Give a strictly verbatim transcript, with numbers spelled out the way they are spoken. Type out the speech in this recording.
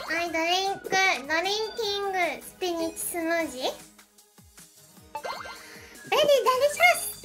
はい、ドリンク、ドリンキング、スピニッチスムージー。レディー、デリシャス。